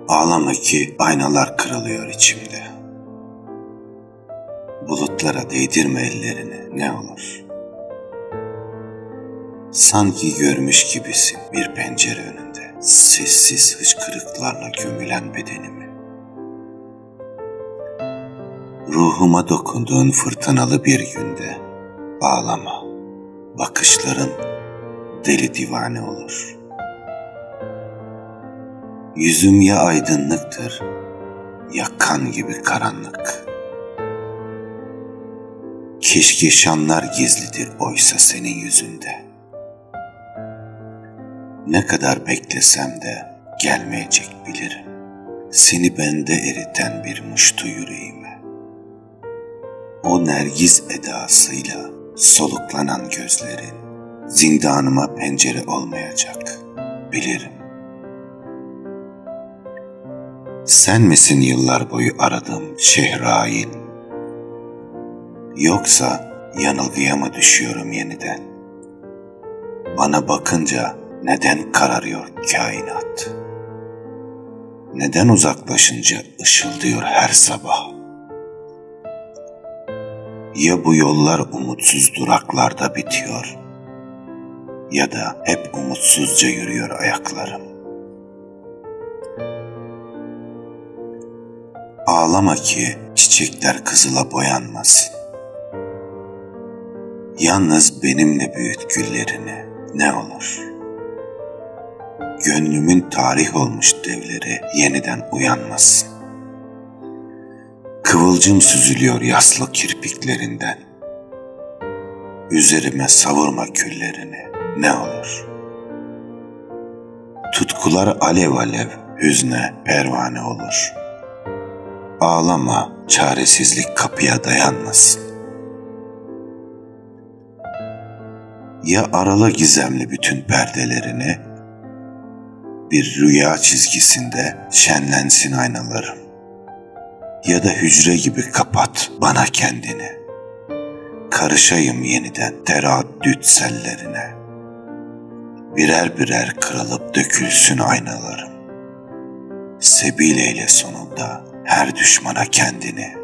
Ağlama ki aynalar kırılıyor içimde. Bulutlara değdirme ellerini, ne olur. Sanki görmüş gibisin bir pencere önünde, sessiz hıçkırıklarla gömülen bedenimi. Ruhuma dokunduğun fırtınalı bir günde, ağlama, bakışların deli divane olur. Yüzüm ya aydınlıktır, ya kan gibi karanlık. Keşke şanlar gizlidir oysa senin yüzünde. Ne kadar beklesem de gelmeyecek bilirim. Seni bende eriten bir muştu yüreğime. O nergiz edasıyla soluklanan gözlerin zindanıma pencere olmayacak, bilirim. Sen misin yıllar boyu aradığım Şehrain? Yoksa yanılgıya mı düşüyorum yeniden? Bana bakınca neden kararıyor kainat? Neden uzaklaşınca ışıldıyor her sabah? Ya bu yollar umutsuz duraklarda bitiyor, ya da hep umutsuzca yürüyor ayaklarım. Ağlama ki çiçekler kızıla boyanmasın. Yalnız benimle büyüt güllerini, ne olur. Gönlümün tarih olmuş devleri yeniden uyanmasın. Kıvılcım süzülüyor yaslı kirpiklerinden. Üzerime savurma küllerini, ne olur. Tutkular alev alev hüzne pervane olur. Ağlama, çaresizlik kapıya dayanmasın. Ya arala gizemli bütün perdelerini, bir rüya çizgisinde şenlensin aynalarım. Ya da hücre gibi kapat bana kendini. Karışayım yeniden tereddüt sellerine. Birer birer kırılıp dökülsün aynalarım. Sebil eyle sonunda her düşmana kendini.